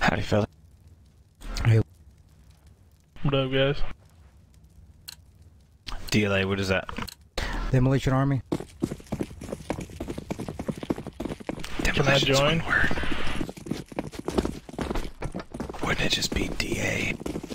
Howdy, fella. Hey. What up, guys? DLA, what is that? Demolition Army. Can I join? One word. Wouldn't it just be DA?